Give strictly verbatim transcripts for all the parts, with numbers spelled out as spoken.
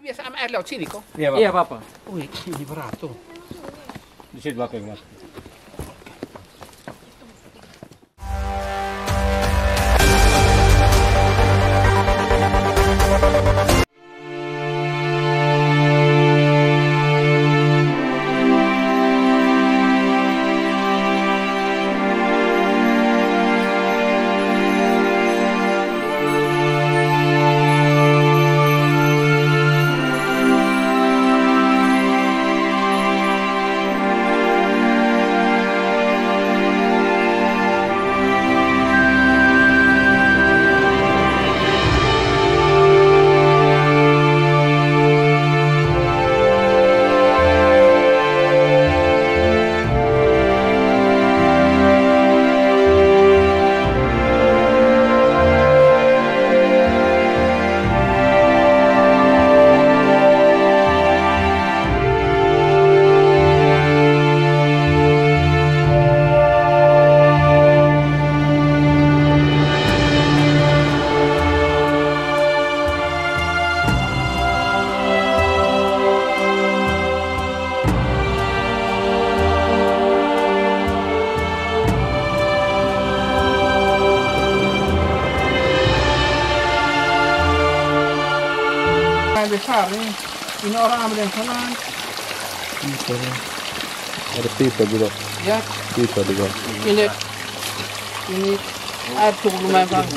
biasa sama air laut sini kok. Iya, Pak. Iya, Papa. Wih, ini berat tuh. Di situ belakang, Mas. Besar nih, ini orang ambil yang sana. Ada pipa juga. Ya, Pipa juga. ini ini air cukup lumayan kan.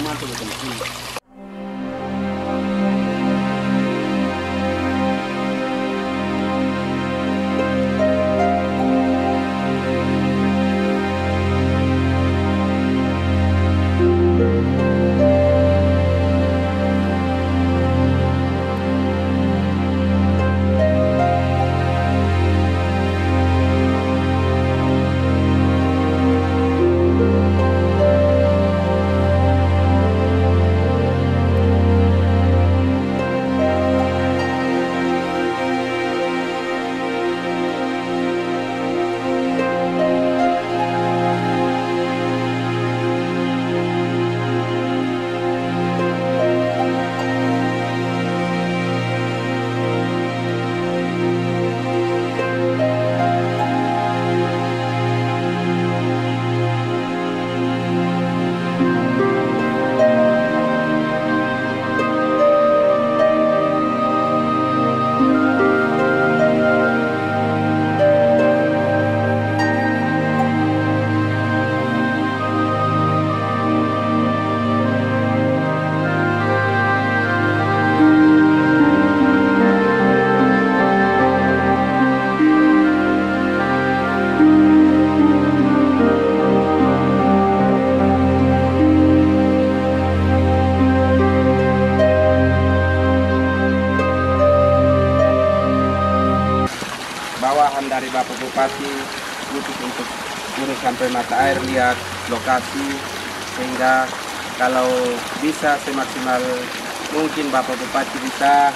Bawahan dari Bapak Bupati butuh untuk urus sampai mata air, lihat lokasi, sehingga kalau bisa semaksimal mungkin Bapak Bupati bisa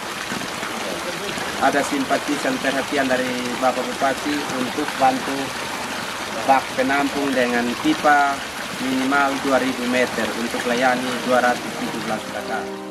ada simpati dan perhatian dari Bapak Bupati untuk bantu bak penampung dengan pipa minimal dua ribu meter untuk layani dua ratus tujuh belas kakak.